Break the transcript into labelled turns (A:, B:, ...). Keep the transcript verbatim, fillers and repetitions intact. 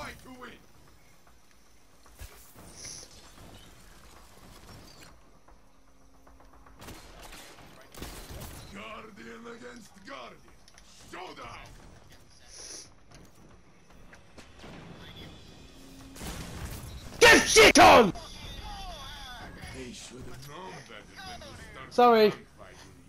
A: fight to win. Guardian against Guardian. Showdown!
B: Get shit on!
A: They should have known better than to start
B: Sorry.
A: fighting.